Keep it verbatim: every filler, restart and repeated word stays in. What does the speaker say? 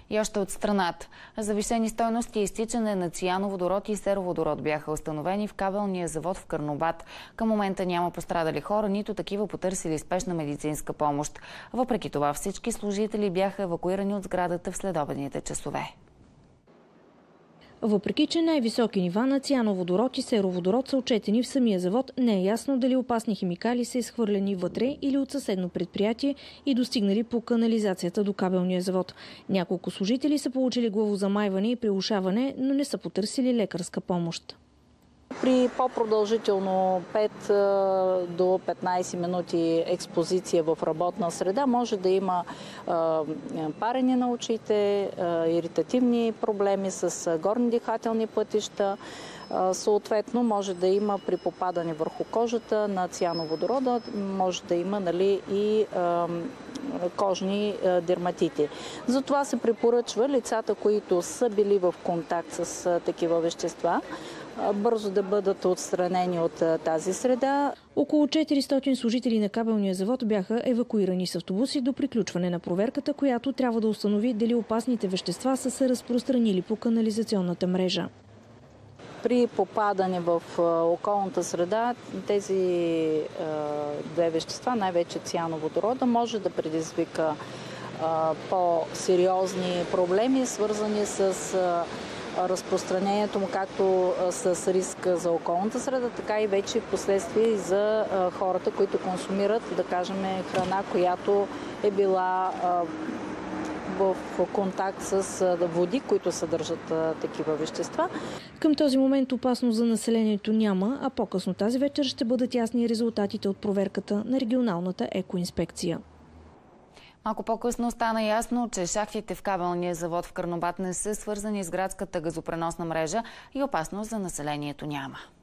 И още от страната. Завишени стойности и изтичане на циановодород и сероводород бяха установени в кабелния завод в Карнобат. Към момента няма пострадали хора, нито такива потърсили спешна медицинска помощ. Въпреки това всички служители бяха евакуирани от сградата в следобедните часове. Въпреки че най-високи нива на циановодород и сероводород са отчетени в самия завод, не е ясно дали опасни химикали са изхвърлени вътре или от съседно предприятие и достигнали по канализацията до кабелния завод. Няколко служители са получили главозамайване и прилушаване, но не са потърсили лекарска помощ. При по-продължително пет до петнайсет минути експозиция в работна среда може да има парене на очите, иритативни проблеми с горни дихателни пътища. Съответно, може да има при попадане върху кожата на циановодорода, може да има, нали, и кожни дерматити. Затова се препоръчва лицата, които са били в контакт с такива вещества, бързо да бъдат отстранени от тази среда. Около четиристотин служители на кабелния завод бяха евакуирани с автобуси до приключване на проверката, която трябва да установи дали опасните вещества са се разпространили по канализационната мрежа. При попадане в околната среда тези две вещества, най-вече циановодорода, може да предизвика по-сериозни проблеми, свързани с разпространението му както с риск за околната среда, така и вече последствия и за хората, които консумират, да кажем, храна, която е била в контакт с води, които съдържат такива вещества. Към този момент опасност за населението няма, а по-късно тази вечер ще бъдат ясни резултатите от проверката на регионалната екоинспекция. Малко по-късно стана ясно, че шахтите в кабелния завод в Карнобат не са свързани с градската газопреносна мрежа и опасност за населението няма.